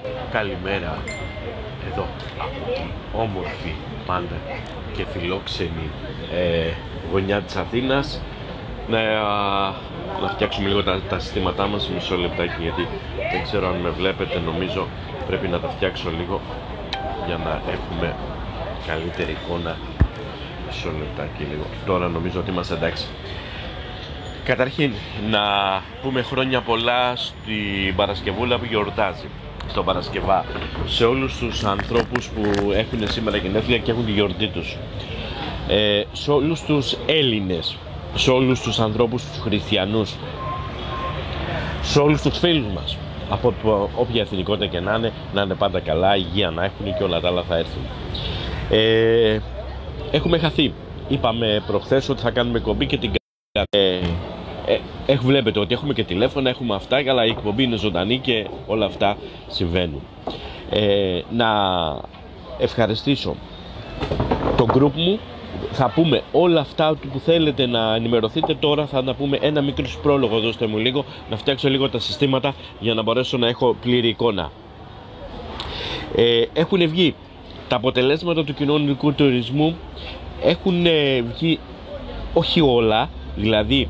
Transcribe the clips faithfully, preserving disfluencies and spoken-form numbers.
Καλημέρα εδώ από την όμορφη πάντα και φιλόξενη ε, γωνιά της Αθήνας. Να, να φτιάξουμε λίγο τα, τα συστήματά μας, μισό λεπτάκι, γιατί δεν ξέρω αν με βλέπετε. Νομίζω πρέπει να τα φτιάξω λίγο για να έχουμε καλύτερη εικόνα. Μισό λεπτάκι λίγο. Τώρα νομίζω ότι είμαστε εντάξει. Καταρχήν να πούμε χρόνια πολλά στην Παρασκευούλα που γιορτάζει, στον Παρασκευά, σε όλους τους ανθρώπους που έχουν σήμερα γενέθλια και έχουν τη γιορτή τους, ε, σε όλους τους Έλληνες, σε όλους τους ανθρώπους τους χριστιανούς, σε όλους τους φίλους μας, από όποια εθνικότητα και να είναι, να είναι πάντα καλά, υγεία να έχουν και όλα τα άλλα θα έρθουν. Ε, έχουμε χαθεί. Είπαμε προχθές ότι θα κάνουμε εκπομπή και την ε, ε, ε, βλέπετε ότι έχουμε και τηλέφωνα, έχουμε αυτά, αλλά η εκπομπή είναι ζωντανή και όλα αυτά συμβαίνουν. Ε, να ευχαριστήσω το group μου. Θα πούμε όλα αυτά που θέλετε να ενημερωθείτε. Τώρα θα να πούμε ένα μικρό πρόλογο. Δώστε μου λίγο να φτιάξω λίγο τα συστήματα για να μπορέσω να έχω πλήρη εικόνα. Ε, έχουν βγει τα αποτελέσματα του κοινωνικού τουρισμού. Έχουν βγει όχι όλα, δηλαδή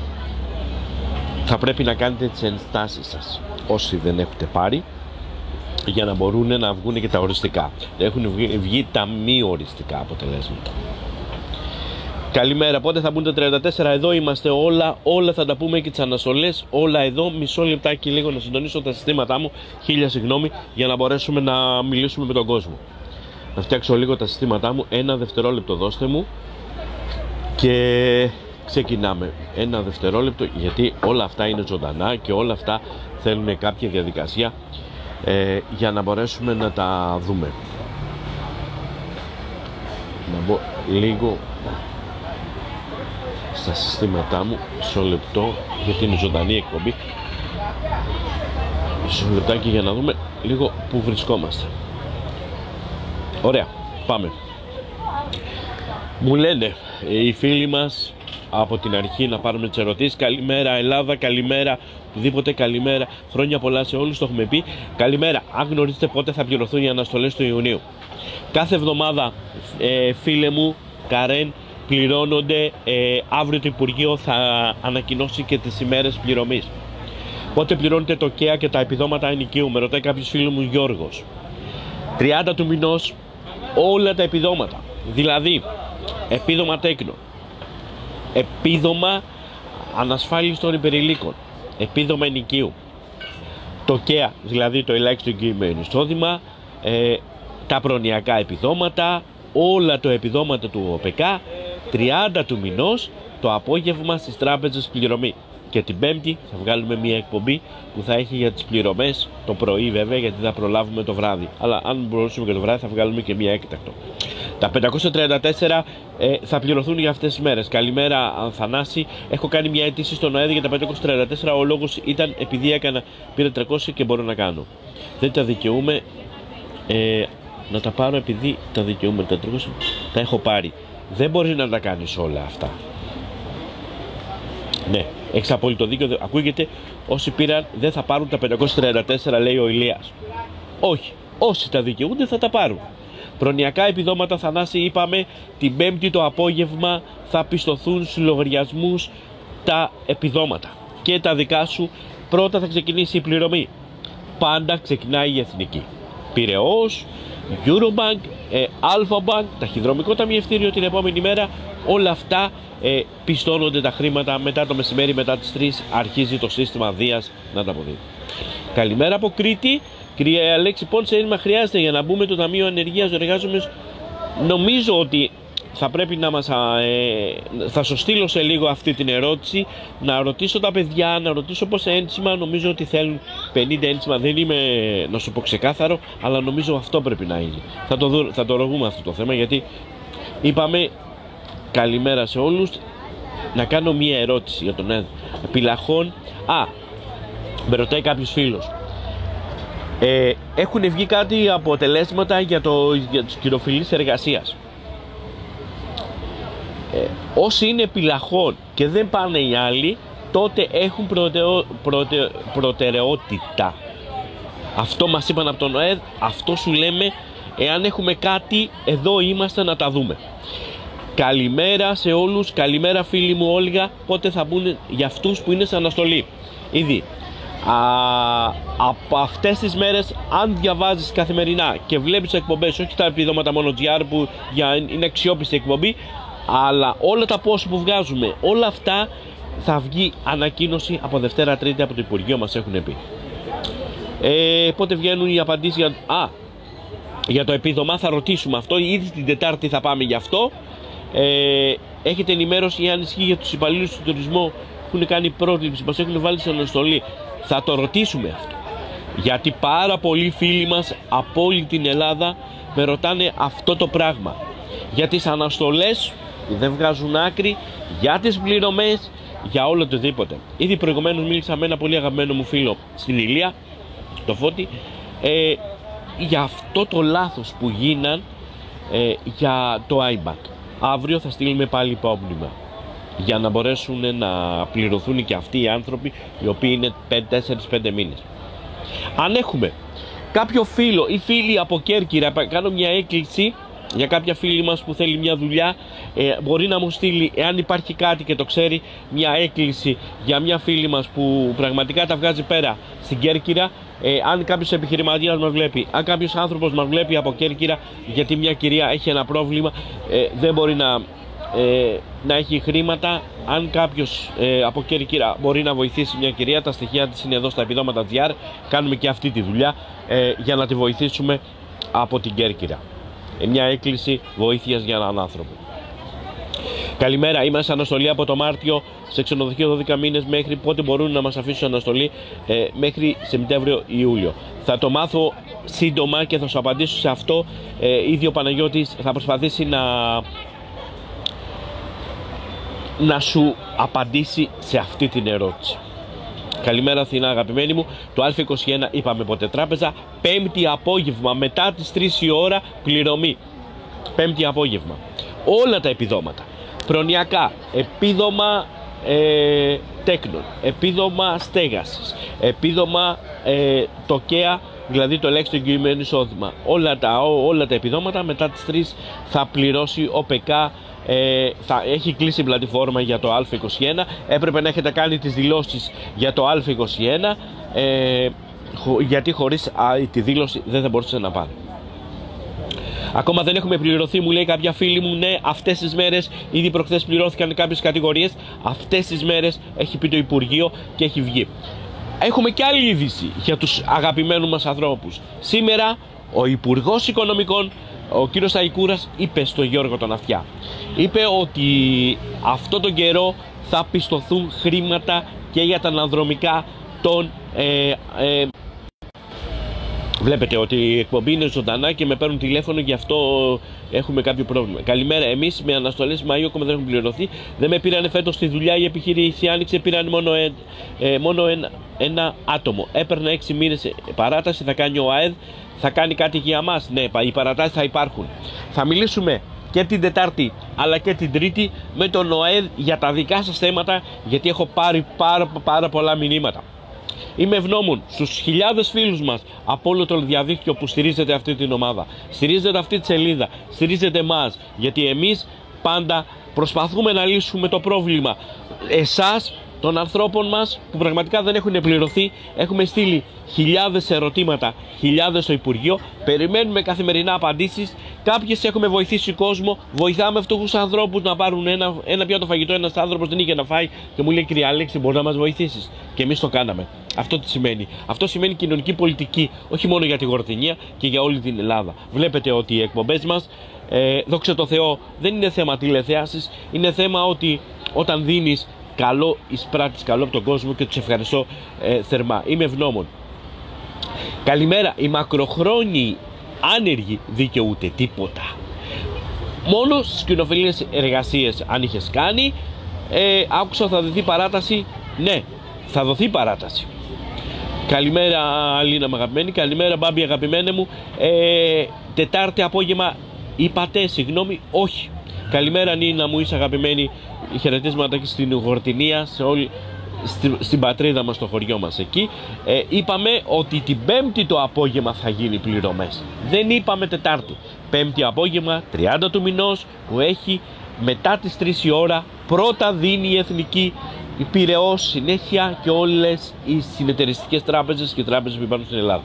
θα πρέπει να κάνετε τις ενστάσεις σας όσοι δεν έχετε πάρει, για να μπορούν να βγουν και τα οριστικά. Έχουν βγει, βγει τα μη οριστικά αποτελέσματα. Καλημέρα, πότε θα μπουν τα τριάντα τέσσερα? Εδώ είμαστε, όλα, όλα θα τα πούμε και τις αναστολές, όλα εδώ. Μισό λεπτάκι λίγο να συντονίσω τα συστήματά μου, χίλια συγγνώμη, για να μπορέσουμε να μιλήσουμε με τον κόσμο. Να φτιάξω λίγο τα συστήματά μου, ένα δευτερόλεπτο δώστε μου και ξεκινάμε. Ένα δευτερόλεπτο, γιατί όλα αυτά είναι ζωντανά και όλα αυτά θέλουν κάποια διαδικασία ε, για να μπορέσουμε να τα δούμε. Να μπω λίγο στα συστήματά μου, μισό λεπτό, γιατί είναι ζωντανή εκπομπή. Μισό λεπτάκι για να δούμε λίγο που βρισκόμαστε. Ωραία, πάμε. Μου λένε οι φίλοι μας από την αρχή να πάρουμε τις ερωτήσεις. Καλημέρα Ελλάδα, καλημέρα οπουδήποτε, καλημέρα, χρόνια πολλά σε όλους, το έχουμε πει. Καλημέρα, αν γνωρίζετε πότε θα πληρωθούν οι αναστολές του Ιουνίου? Κάθε εβδομάδα, ε, φίλε μου, Καρέν, πληρώνονται. ε, Αύριο το Υπουργείο θα ανακοινώσει και τις ημέρες πληρωμής. Πότε πληρώνεται το ΚΕΑ και τα επιδόματα ενοικίου? Με ρωτάει κάποιος φίλος μου, Γιώργος. τριάντα του μηνός όλα τα επιδόματα, δηλαδή επίδομα τέκνο, επίδομα ανασφάλιστων υπερηλίκων, επίδομα ενοικίου, το ΚΕΑ, δηλαδή το ελάχιστο εγγυημένο εισόδημα, ε, τα προνοιακά επιδόματα, όλα τα επιδόματα του ΟΠΕΚΑ, τριάντα του μηνός το απόγευμα στις τράπεζες πληρωμή. Και την Πέμπτη θα βγάλουμε μια εκπομπή που θα έχει για τις πληρωμές το πρωί, βέβαια, γιατί θα προλάβουμε το βράδυ. Αλλά αν μπορούσαμε και το βράδυ θα βγάλουμε και μια έκτακτο. Τα πεντακόσια τριάντα τέσσερα ε, θα πληρωθούν για αυτές τις μέρες. Καλημέρα Θανάση. Έχω κάνει μια αίτηση στον ΟΕΔ για τα πεντακόσια τριάντα τέσσερα. Ο λόγος ήταν επειδή έκανα, πήρα τριακόσια και μπορώ να κάνω. Δεν τα δικαιούμαι ε, να τα πάρω επειδή τα δικαιούμαι. Τα τριακόσια τα έχω πάρει. Δεν μπορεί να τα κάνεις όλα αυτά. Ναι, έχεις απόλυτο δίκιο. Ακούγεται όσοι πήραν δεν θα πάρουν τα πεντακόσια τριάντα τέσσερα, λέει ο Ηλίας. Όχι, όσοι τα δικαιούνται θα τα πάρουν. Προνοιακά επιδόματα, Θανάση, είπαμε την Πέμπτη το απόγευμα θα πιστωθούν στους λογαριασμούς τα επιδόματα και τα δικά σου. Πρώτα θα ξεκινήσει η πληρωμή. Πάντα ξεκινάει η εθνική. Πειραιώς, Eurobank, ε, Alpha Bank, ταχυδρομικό ταμιευτήριο την επόμενη μέρα. Όλα αυτά ε, πιστώνονται τα χρήματα. Μετά το μεσημέρι, μετά τις τρεις, αρχίζει το σύστημα Δίας να τα αποδίδει. Καλημέρα από Κρήτη. Κυρία Αλέξη, πόντσα ένιμα χρειάζεται για να μπούμε το Ταμείο Ανεργίας Εργάζομενος? Νομίζω ότι θα πρέπει να μας... Ε, θα σου στείλω σε λίγο αυτή την ερώτηση. Να ρωτήσω τα παιδιά, να ρωτήσω πόσα ένσημα. Νομίζω ότι θέλουν πενήντα ένσημα. Δεν είμαι, να σου πω ξεκάθαρο, αλλά νομίζω αυτό πρέπει να είναι. Θα το, δω, θα το ρωτούμε αυτό το θέμα, γιατί είπαμε καλημέρα σε όλους. Να κάνω μία ερώτηση για τον ΕΔ. Πυλαχών. Α, με ρωτάει κάποιος φίλος. Ε, έχουν βγει κάτι αποτελέσματα για, το, για τους κυροφιλείς εργασίας. Ε, όσοι είναι πυλαχών και δεν πάνε οι άλλοι, τότε έχουν προτεο, προτε, προτεραιότητα. Αυτό μας είπαν από τον ΟΕΔ, αυτό σου λέμε. Εάν έχουμε κάτι, εδώ είμαστε να τα δούμε. Καλημέρα σε όλους, καλημέρα φίλοι μου Όλγα. Πότε θα μπουν για αυτούς που είναι σε αναστολή? Ήδη Α, από αυτές τις μέρες, αν διαβάζεις καθημερινά και βλέπεις εκπομπές, όχι τα επιδόματα μόνο τζι αρ που για, είναι αξιόπιστη εκπομπή, αλλά όλα τα post που βγάζουμε, όλα αυτά θα βγει ανακοίνωση από Δευτέρα Τρίτη από το Υπουργείο, μας έχουν πει. Ε, πότε βγαίνουν οι απαντήσεις για, α, για το επίδομα, θα ρωτήσουμε αυτό, ήδη την Τετάρτη θα πάμε γι' αυτό. Ε, έχετε ενημέρωση αν ισχύει για τους υπαλλήλους του τουρισμού που έχουν κάνει πρόληψη, μας έχουν βάλει σε αναστολή? Θα το ρωτήσουμε αυτό, γιατί πάρα πολλοί φίλοι μας από όλη την Ελλάδα με ρωτάνε αυτό το πράγμα, για τις αναστολές που δεν βγάζουν άκρη, για τις πληρωμές, για όλο το οτιδήποτε. Ήδη προηγουμένως μίλησα με ένα πολύ αγαπημένο μου φίλο στην Ηλία, το Φώτη, ε, για αυτό το λάθος που γίναν ε, για το άιμπακ. Αύριο θα στείλουμε πάλι υπόμνημα για να μπορέσουν να πληρωθούν και αυτοί οι άνθρωποι οι οποίοι είναι τέσσερα πέντε μήνες. Αν έχουμε κάποιο φίλο ή φίλοι από Κέρκυρα, κάνω μια έκκληση για κάποια φίλη μας που θέλει μια δουλειά, ε, μπορεί να μου στείλει, εάν υπάρχει κάτι και το ξέρει, μια έκκληση για μια φίλη μας που πραγματικά τα βγάζει πέρα στην Κέρκυρα. Ε, αν κάποιος επιχειρηματίας μας βλέπει, αν κάποιος άνθρωπος μας βλέπει από Κέρκυρα, γιατί μια κυρία έχει ένα πρόβλημα, ε, δεν μπορεί να, ε, να έχει χρήματα, αν κάποιος ε, από Κέρκυρα μπορεί να βοηθήσει μια κυρία, τα στοιχεία της είναι εδώ στα επιδόματα τζι αρ, κάνουμε και αυτή τη δουλειά ε, για να τη βοηθήσουμε από την Κέρκυρα. Ε, μια έκκληση βοήθειας για έναν άνθρωπο. Καλημέρα, είμαστε σε αναστολή από το Μάρτιο σε ξενοδοχείο δώδεκα μήνες. Μέχρι πότε μπορούν να μας αφήσουν αναστολή? Ε, μέχρι Σεπτέμβριο-Ιούλιο. Θα το μάθω σύντομα και θα σου απαντήσω σε αυτό. Ε, ήδη ο Παναγιώτης θα προσπαθήσει να, να σου απαντήσει σε αυτή την ερώτηση. Καλημέρα Αθηνά αγαπημένη μου. Το Α είκοσι ένα είπαμε ποτέ τράπεζα. Πέμπτη απόγευμα μετά τις τρεις η ώρα πληρωμή. Πέμπτη απόγευμα. Όλα τα επιδόματα. Προνοιακά, επίδομα ε, τέκνων, επίδομα στέγασης, επίδομα ε, τοκαία, δηλαδή το ελάχιστο εγγυημένο εισόδημα. Όλα τα, ό, όλα τα επιδόματα μετά τις τρεις θα πληρώσει ο ΠΕΚΑ. Ε, θα έχει κλείσει η πλατφόρμα για το Α είκοσι ένα. Έπρεπε να έχετε κάνει τις δηλώσεις για το Α είκοσι ένα, ε, γιατί χωρίς α, τη δήλωση δεν θα μπορούσε να πάρει. Ακόμα δεν έχουμε πληρωθεί, μου λέει κάποια φίλη μου. Ναι, αυτές τις μέρες, ήδη προχθές πληρώθηκαν κάποιες κατηγορίες. Αυτές τις μέρες έχει πει το Υπουργείο και έχει βγει. Έχουμε και άλλη είδηση για τους αγαπημένους μας ανθρώπους. Σήμερα ο Υπουργός Οικονομικών, ο κύριος Αϊκούρας, είπε στο Γιώργο τον Αυτιά, είπε ότι αυτό τον καιρό θα πιστωθούν χρήματα και για τα αναδρομικά των ε, ε, βλέπετε ότι η εκπομπή είναι ζωντανά και με παίρνουν τηλέφωνο, γι' αυτό έχουμε κάποιο πρόβλημα. Καλημέρα. Εμείς με αναστολές Μαΐου ακόμα δεν έχουμε πληρωθεί. Δεν με πήρανε φέτος στη δουλειά. Η επιχείρηση άνοιξε, πήραν μόνο, ε, ε, μόνο ένα, ένα άτομο. Έπαιρνα έξι μήνες παράταση. Θα κάνει ο ΑΕΔ, θα κάνει κάτι για μας. Ναι, οι παρατάσεις θα υπάρχουν. Θα μιλήσουμε και την Τετάρτη αλλά και την Τρίτη με τον ΟΑΕΔ για τα δικά σας θέματα, γιατί έχω πάρει πάρα, πάρα πολλά μηνύματα. Είμαι ευγνώμων στους χιλιάδες φίλους μας από όλο το διαδίκτυο που στηρίζετε αυτή την ομάδα, στηρίζετε αυτή τη σελίδα, στηρίζετε εμάς, γιατί εμείς πάντα προσπαθούμε να λύσουμε το πρόβλημα εσάς, των ανθρώπων μας που πραγματικά δεν έχουν πληρωθεί. Έχουμε στείλει χιλιάδες ερωτήματα, χιλιάδες στο Υπουργείο, περιμένουμε καθημερινά απαντήσεις. Κάποιες έχουμε βοηθήσει κόσμο, βοηθάμε φτωχούς ανθρώπους να πάρουν ένα, ένα πιάτο φαγητό. Ένας άνθρωπος δεν είχε να φάει και μου λέει: κυρία Αλέξη, μπορεί να μας βοηθήσεις? Και εμείς το κάναμε. Αυτό τι σημαίνει? Αυτό σημαίνει κοινωνική πολιτική, όχι μόνο για τη Γορδινία και για όλη την Ελλάδα. Βλέπετε ότι οι εκπομπές μας, ε, δόξα τω Θεώ, δεν είναι θέμα τηλεθέασης, είναι θέμα ότι όταν δίνεις καλό, εισπράττεις καλό από τον κόσμο και τους ευχαριστώ ε, θερμά. Είμαι ευγνώμων. Καλημέρα. Οι μακροχρόνιοι άνεργοι δικαιούται τίποτα. Μόνο στις κοινοφελείς εργασίες αν είχες κάνει, ε, άκουσα θα δοθεί παράταση. Ναι, θα δοθεί παράταση. Καλημέρα Αλίνα μου αγαπημένη. Καλημέρα Μπάμπη αγαπημένε μου. ε, Τετάρτη απόγευμα είπατε? Συγγνώμη, όχι. Καλημέρα Νίνα μου, είσαι αγαπημένη. Χαιρετίσματα και στην Γορτινία, σε όλη, στη, στην πατρίδα μας, στο χωριό μας εκεί, ε, είπαμε ότι την Πέμπτη το απόγευμα θα γίνει πληρωμές. Δεν είπαμε Τετάρτη. Πέμπτη απόγευμα, τριάντα του μηνός, που έχει μετά τις τρεις η ώρα, πρώτα δίνει η Εθνική, η Πειραιώς, συνέχεια και όλες οι συνεταιριστικές τράπεζες και τράπεζες που υπάρχουν στην Ελλάδα.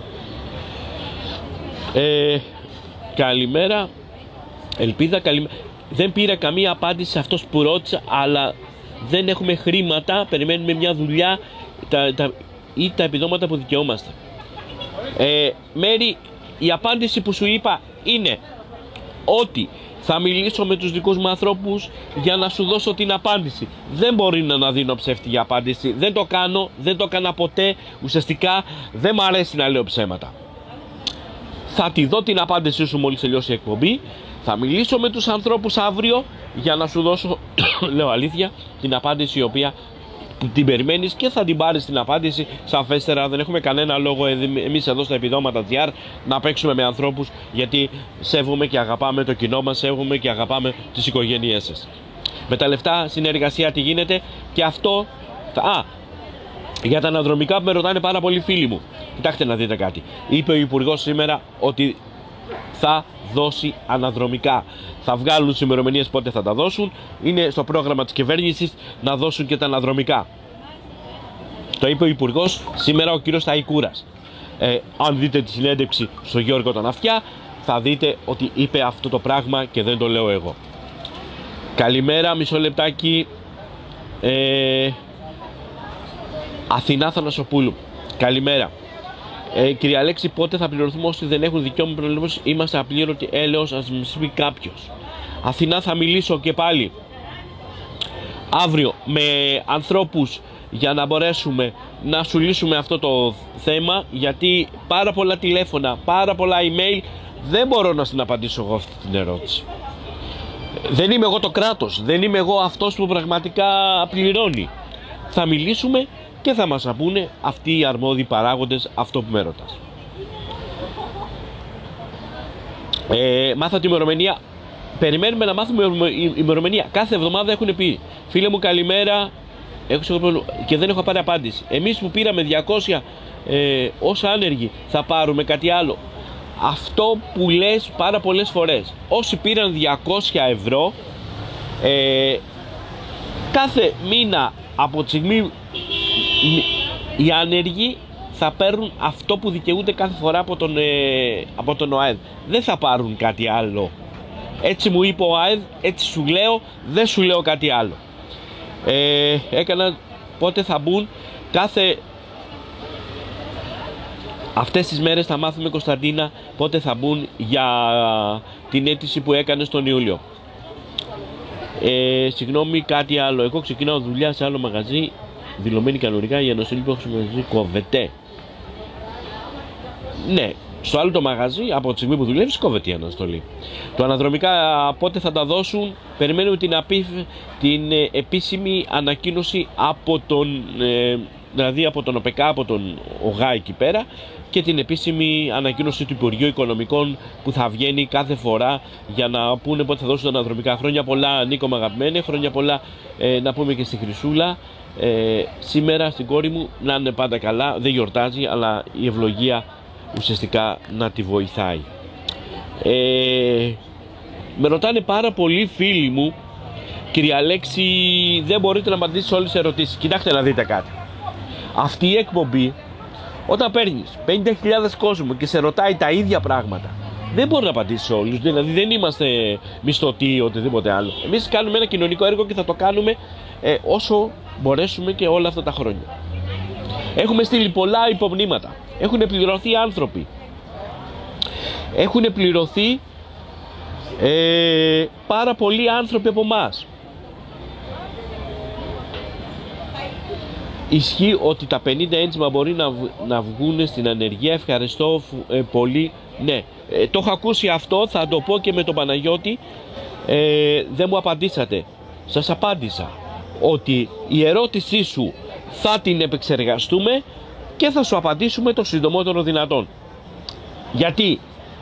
Ε, καλημέρα, Ελπίδα, καλημέρα. Δεν πήρα καμία απάντηση σε αυτός που ρώτησα, αλλά δεν έχουμε χρήματα, περιμένουμε μια δουλειά τα, τα, ή τα επιδόματα που δικαιούμαστε. Ε, Μέρη, η απάντηση που σου είπα είναι ότι θα μιλήσω με τους δικούς μου ανθρώπους για να σου δώσω την απάντηση. Δεν μπορεί να δίνω ψεύτικη απάντηση, δεν το κάνω, δεν το έκανα ποτέ, ουσιαστικά δεν μου αρέσει να λέω ψέματα. Θα τη δω την απάντησή σου μόλις τελειώσει η εκπομπή. Θα μιλήσω με τους ανθρώπους αύριο για να σου δώσω, λέω αλήθεια, την απάντηση η οποία την περιμένεις και θα την πάρεις την απάντηση σαφέστερα. Δεν έχουμε κανένα λόγο εμείς εδώ στα επιδόματα τζι αρ να παίξουμε με ανθρώπους, γιατί σέβομαι και αγαπάμε το κοινό μας, σέβομαι και αγαπάμε τις οικογένειές σας. Με τα λεφτά συνεργασία τι γίνεται, και αυτό... Α, για τα αναδρομικά που με ρωτάνε πάρα πολλοί φίλοι μου. Κοιτάξτε να δείτε κάτι. Είπε ο Υπουργός σήμερα ότι θα δώσει αναδρομικά. Θα βγάλουν τις ημερομηνίες πότε θα τα δώσουν. Είναι στο πρόγραμμα της κυβέρνησης να δώσουν και τα αναδρομικά. Το είπε ο Υπουργός σήμερα, ο κύριος Σταϊκούρας. Ε, αν δείτε τη συνέντευξη στο Γιώργο τον Αυτιά, θα δείτε ότι είπε αυτό το πράγμα και δεν το λέω εγώ. Καλημέρα, μισό λεπτάκι. Ε, Αθηνά Θανασοπούλου. Καλημέρα. Ε, κυρία Αλέξη, πότε θα πληρωθούμε όσοι δεν έχουν δικαίωμα προβλήματος? Είμαστε απλήρωτοι, έλεος, ας μας πει κάποιος. Αθηνά, θα μιλήσω και πάλι αύριο με ανθρώπους για να μπορέσουμε να σου λύσουμε αυτό το θέμα, γιατί πάρα πολλά τηλέφωνα, πάρα πολλά email, δεν μπορώ να στην απαντήσω εγώ αυτή την ερώτηση. Δεν είμαι εγώ το κράτος, δεν είμαι εγώ αυτός που πραγματικά πληρώνει. Θα μιλήσουμε και θα μας πούνε αυτοί οι αρμόδιοι παράγοντες αυτό που με ρωτάς. Ε, μάθα την ημερομηνία. Περιμένουμε να μάθουμε η ημερομηνία. Κάθε εβδομάδα έχουν πει. Φίλε μου, καλημέρα. Έχω και δεν έχω πάρει απάντηση. Εμείς που πήραμε διακόσια ε, ως άνεργοι, θα πάρουμε κάτι άλλο? Αυτό που λες πάρα πολλές φορές. Όσοι πήραν διακόσια ευρώ, ε, κάθε μήνα από τη στιγμή οι άνεργοι θα παίρνουν αυτό που δικαιούνται κάθε φορά από τον, ε, από τον ΟΑΕΔ. Δεν θα πάρουν κάτι άλλο. Έτσι μου είπε ο ΟΑΕΔ, έτσι σου λέω, δεν σου λέω κάτι άλλο. Ε, έκανα πότε θα μπουν κάθε... Αυτές τις μέρες θα μάθουμε, Κωνσταντίνα, πότε θα μπουν για την αίτηση που έκανε τον Ιούλιο. Ε, συγγνώμη, κάτι άλλο. Εγώ ξεκινάω δουλειά σε άλλο μαγαζί, δηλωμένη κανονικά, η αναστολή που έχω στο μαγαζί κόβεται. Ναι, στο άλλο το μαγαζί, από τη στιγμή που δουλεύεις, κόβεται η αναστολή. Το αναδρομικά πότε θα τα δώσουν? Περιμένουμε την, απίφ, την ε, επίσημη ανακοίνωση από τον, ε, δηλαδή από τον ΟΠΕΚΑ, από τον ΟΓΑ εκεί πέρα, και την επίσημη ανακοίνωση του Υπουργείου Οικονομικών που θα βγαίνει κάθε φορά για να πούνε πότε θα δώσουν τα αναδρομικά. Χρόνια πολλά, Νίκο μου αγαπημένε, χρόνια πολλά ε, να πούμε και στη Χρυσούλα. Ε, σήμερα στην κόρη μου να είναι πάντα καλά, δεν γιορτάζει, αλλά η ευλογία ουσιαστικά να τη βοηθάει. Ε, με ρωτάνε πάρα πολλοί φίλοι μου, κυρία Αλέξη, δεν μπορείτε να απαντήσετε σε όλες τις ερωτήσεις. Κοιτάξτε να δείτε κάτι. Αυτή η εκπομπή, όταν παίρνεις πενήντα χιλιάδες κόσμο και σε ρωτάει τα ίδια πράγματα, δεν μπορεί να απαντήσει σε όλους. Δηλαδή δεν είμαστε μισθωτοί ή οτιδήποτε άλλο. Εμείς κάνουμε ένα κοινωνικό έργο και θα το κάνουμε ε, όσο μπορέσουμε και όλα αυτά τα χρόνια. Έχουμε στείλει πολλά υπομνήματα. Έχουν πληρωθεί άνθρωποι. Έχουν πληρωθεί ε, πάρα πολλοί άνθρωποι από εμάς. Ισχύει ότι τα πενήντα έντσιμα μπορεί να, να βγουν στην ανεργία. Ευχαριστώ ε, πολύ. Ναι, ε, το έχω ακούσει αυτό, θα το πω και με τον Παναγιώτη. Ε, δεν μου απαντήσατε. Σας απάντησα ότι η ερώτησή σου θα την επεξεργαστούμε και θα σου απαντήσουμε το συντομότερο δυνατόν. Γιατί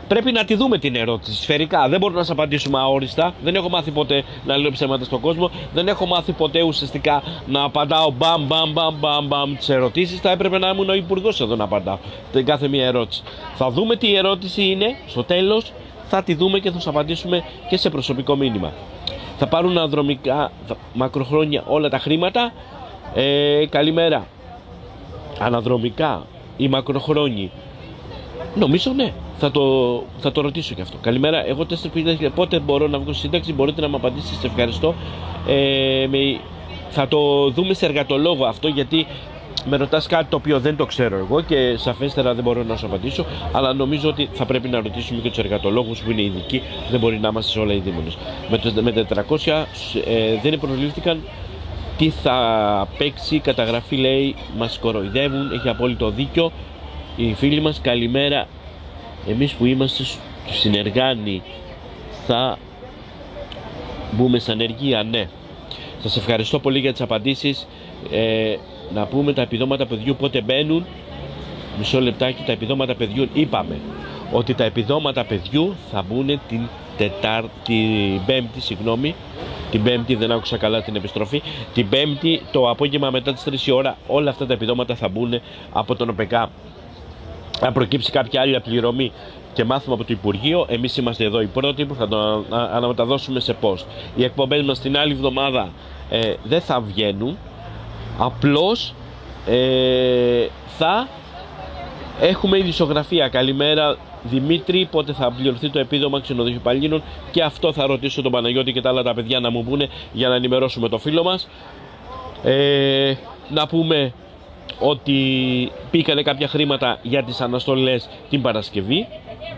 πρέπει να τη δούμε την ερώτηση σφαιρικά. Δεν μπορούμε να σας απαντήσουμε αόριστα. Δεν έχω μάθει ποτέ να λέω ψέματα στον κόσμο. Δεν έχω μάθει ποτέ ουσιαστικά να απαντάω μπαμ μπαμ μπαμ μπαμ μπαμ τις ερωτήσεις. Θα έπρεπε να ήμουν ο υπουργός εδώ να απαντάω την κάθε μία ερώτηση. Θα δούμε τι ερώτηση είναι στο τέλος, θα τη δούμε και θα σας απαντήσουμε και σε προσωπικό μήνυμα. Θα πάρουν αναδρομικά μακροχρόνια όλα τα χρήματα. Ε, καλημέρα. Αναδρομικά ή μακροχρόνιοι? Νομίζω ναι. Θα το, θα το ρωτήσω και αυτό. Καλημέρα. Εγώ τέσσερις χιλιάδες πότε μπορώ να βγω στη σύνταξη? Μπορείτε να μου απαντήσετε. Σε ευχαριστώ. Ε, με, θα το δούμε σε εργατολόγο αυτό, γιατί με ρωτάς κάτι το οποίο δεν το ξέρω εγώ και σαφέστερα δεν μπορώ να σου απαντήσω. Αλλά νομίζω ότι θα πρέπει να ρωτήσουμε και τους εργατολόγους που είναι ειδικοί. Δεν μπορεί να είμαστε σε όλα οι δήμονες. Με, το, με τετρακόσια ε, δεν προλήφθηκαν. Τι θα παίξει καταγραφή, λέει, μας κοροϊδεύουν. Έχει απόλυτο δίκιο οι φίλοι μας. Καλημέρα. Εμείς που είμαστε συνεργάνοι θα μπούμε σε ανεργία? Ναι. Σας ευχαριστώ πολύ για τις απαντήσεις. Ε, να πούμε τα επιδόματα παιδιού πότε μπαίνουν. Μισό λεπτάκι. Τα επιδόματα παιδιού είπαμε ότι τα επιδόματα παιδιού θα μπουν την Τετάρτη, την Πέμπτη, συγγνώμη. Την Πέμπτη, δεν άκουσα καλά την επιστροφή. Την Πέμπτη το απόγευμα μετά τις τρεις η ώρα όλα αυτά τα επιδόματα θα μπουν από τον ΟΠΕΚΑ. Αν προκύψει κάποια άλλη πληρωμή και μάθουμε από το Υπουργείο, εμείς είμαστε εδώ οι πρώτοι που θα το αναμεταδώσουμε σε post. Οι εκπομπές μας την άλλη εβδομάδα ε, δεν θα βγαίνουν. Απλώς ε, θα έχουμε ειδησιογραφία. Καλημέρα Δημήτρη, πότε θα πληρωθεί το επίδομα ξενοδοχείου υπαλλήλων? Και αυτό θα ρωτήσω τον Παναγιώτη και τα άλλα τα παιδιά να μου πούνε για να ενημερώσουμε το φίλο μας. Ε, να πούμε ότι πήγανε κάποια χρήματα για τις αναστολές την Παρασκευή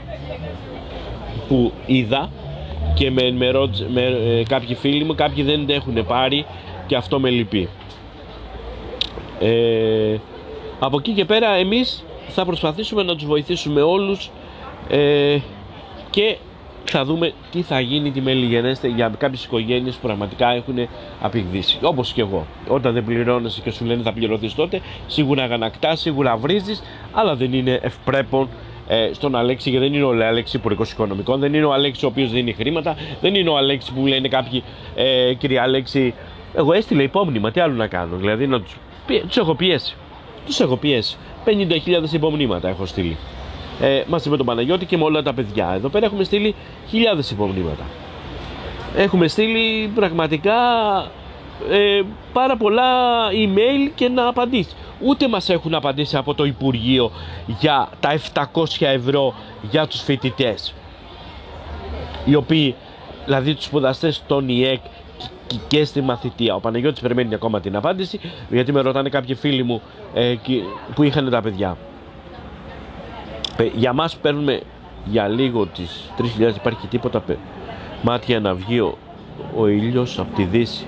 που είδα και με ενημερώτησαν με, ε, κάποιοι φίλοι μου, κάποιοι δεν έχουν πάρει και αυτό με λυπεί. Ε, από εκεί και πέρα εμείς θα προσπαθήσουμε να τους βοηθήσουμε όλους ε, και θα δούμε τι θα γίνει τη μελιγενέστε για κάποιες οικογένειες που πραγματικά έχουν απεικδίσει. Όπως και εγώ. Όταν δεν πληρώνεσαι και σου λένε θα πληρωθείς τότε, σίγουρα αγανακτάς, σίγουρα βρίζεις, αλλά δεν είναι ευπρέπον ε, στον Αλέξη, και δεν είναι ο Αλέξη Υπουργός Οικονομικών, δεν είναι ο Αλέξη ο οποίος δίνει χρήματα, δεν είναι ο Αλέξη που λένε κάποιοι ε, κύριε Αλέξη, εγώ έστειλα υπόμνημα, τι άλλο να κάνω? Δηλαδή να τους, τους έχω πιέσει. Τους έχω πιέσει. πενήντα χιλιάδες υπομνήματα έχω στείλει. Ε, μαζί με τον Παναγιώτη και με όλα τα παιδιά. Εδώ πέρα έχουμε στείλει χιλιάδες υπομνήματα. Έχουμε στείλει πραγματικά ε, πάρα πολλά email και να απαντήσει. Ούτε μας έχουν απαντήσει από το Υπουργείο για τα επτακόσια ευρώ για τους φοιτητές. Οι οποίοι, δηλαδή τους σπουδαστές στον ΙΕΚ και στη μαθητεία. Ο Παναγιώτης περιμένει ακόμα την απάντηση, γιατί με ρωτάνε κάποιοι φίλοι μου ε, που είχαν τα παιδιά. Για μας παίρνουμε για λίγο τις τρεις χιλιάδες, υπάρχει τίποτα μάτια να βγει ο, ο ήλιος από τη δύση,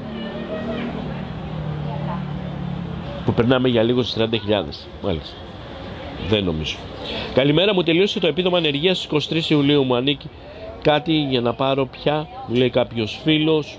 που περνάμε για λίγο στις τριάντα χιλιάδες. Μάλιστα, δεν νομίζω. Καλημέρα, μου τελείωσε το επίδομα ανεργίας στις είκοσι τρεις Ιουλίου, μου ανήκει κάτι για να πάρω πια? Μου λέει κάποιος φίλος.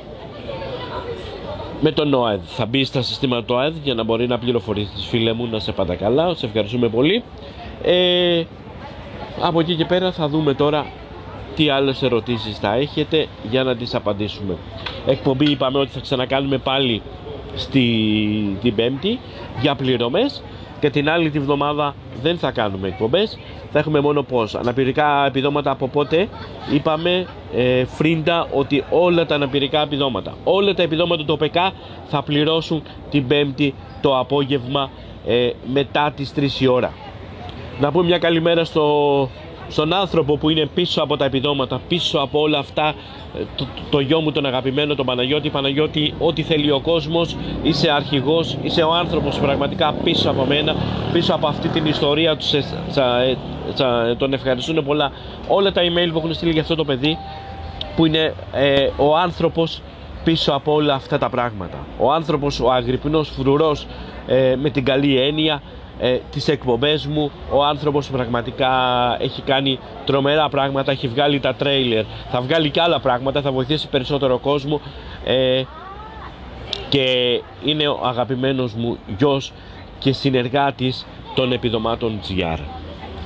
Με τον ΟΑΕΔ θα μπει στα συστήματα του ΟΑΕΔ για να μπορεί να πληροφορήσει, φίλε μου, να σε πάντα καλά. Σε ευχαριστούμε πολύ. Ε, από εκεί και πέρα θα δούμε τώρα τι άλλες ερωτήσεις θα έχετε για να τις απαντήσουμε. Εκπομπή είπαμε ότι θα ξανακάνουμε πάλι στη, την Πέμπτη για πληρωμές, και την άλλη τη βδομάδα δεν θα κάνουμε εκπομπές. Θα έχουμε μόνο πώς αναπηρικά επιδόματα. Από πότε είπαμε ε, φρίντα ότι όλα τα αναπηρικά επιδόματα, όλα τα επιδόματα του ΟΠΕΚΑ θα πληρώσουν την Πέμπτη το απόγευμα ε, μετά τις τρεις η ώρα. Να πούμε μια καλημέρα στο, στον άνθρωπο που είναι πίσω από τα επιδόματα, πίσω από όλα αυτά, το, το γιο μου τον αγαπημένο, τον Παναγιώτη. Παναγιώτη, ό,τι θέλει ο κόσμος, είσαι αρχηγός, είσαι ο άνθρωπος πραγματικά πίσω από μένα, πίσω από αυτή την ιστορία του. Σε, σε, σε, τον ευχαριστούν πολλά όλα τα email που έχουν στείλει για αυτό το παιδί, που είναι ε, ο άνθρωπος πίσω από όλα αυτά τα πράγματα. Ο άνθρωπος, ο αγρυπνός φρουρός, ε, με την καλή έννοια, Ε, τις εκπομπές μου, ο άνθρωπος πραγματικά έχει κάνει τρομερά πράγματα, έχει βγάλει τα τρέιλερ, θα βγάλει και άλλα πράγματα, θα βοηθήσει περισσότερο κόσμο ε, και είναι ο αγαπημένος μου γιος και συνεργάτης των επιδομάτων τζι αρ.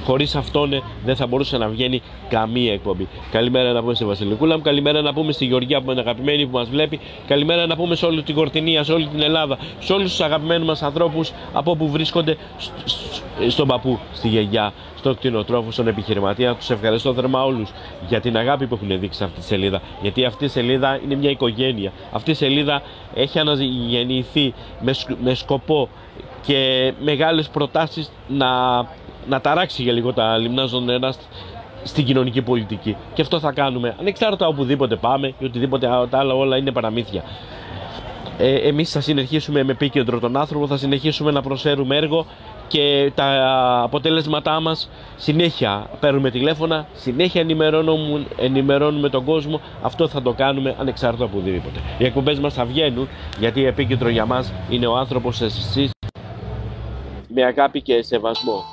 Χωρίς αυτόν δεν θα μπορούσε να βγαίνει καμία εκπομπή. Καλημέρα να πούμε στη Βασιλικούλα μου, καλημέρα να πούμε στη Γεωργία που είναι αγαπημένη που μας βλέπει, καλημέρα να πούμε σε όλη την Κορτινία, σε όλη την Ελλάδα, σε όλους τους αγαπημένους μας ανθρώπους από όπου βρίσκονται, στον παππού, στη γιαγιά, στον κτηνοτρόφο, στον επιχειρηματία. Τους ευχαριστώ θερμά όλους για την αγάπη που έχουν δείξει σε αυτή τη σελίδα. Γιατί αυτή η σελίδα είναι μια οικογένεια. Αυτή η σελίδα έχει αναγεννηθεί με, με σκοπό και μεγάλες προτάσεις να, να ταράξει για λίγο τα λιμνάζοντα νερά στην κοινωνική πολιτική. Και αυτό θα κάνουμε ανεξάρτητα οπουδήποτε πάμε ή οτιδήποτε τα άλλα όλα είναι παραμύθια. Ε, εμείς θα συνεχίσουμε με επίκεντρο τον άνθρωπο, θα συνεχίσουμε να προσφέρουμε έργο και τα αποτέλεσματά μας συνέχεια παίρνουμε τηλέφωνα, συνέχεια ενημερώνουμε, ενημερώνουμε τον κόσμο. Αυτό θα το κάνουμε ανεξάρτητα από οτιδήποτε. Οι εκπομπές μας θα βγαίνουν γιατί επίκεντρο για μας είναι ο άνθρωπος, εσείς, με αγάπη και σεβασμό.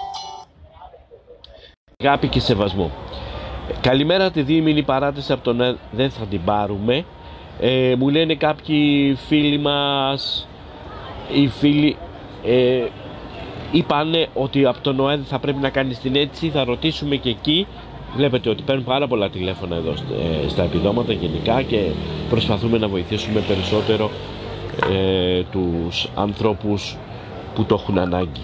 Αγάπη και σεβασμό. Καλημέρα, τη δίμηνη παράτηση από τον δεν θα την πάρουμε. Ε, μου λένε κάποιοι φίλοι μας, οι φίλοι ε, είπανε ότι από τον ΟΕΔ θα πρέπει να κάνει την αίτηση, θα ρωτήσουμε και εκεί. Βλέπετε ότι παίρνουν πάρα πολλά τηλέφωνα εδώ ε, στα επιδόματα γενικά και προσπαθούμε να βοηθήσουμε περισσότερο ε, τους ανθρώπους που το έχουν ανάγκη.